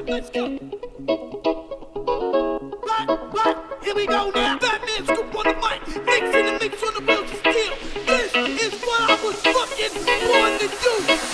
Let's go. But, here we go now. Batman scoop on the mic. Mix in the mix on the wheels of steel. This is what I was fucking born to do.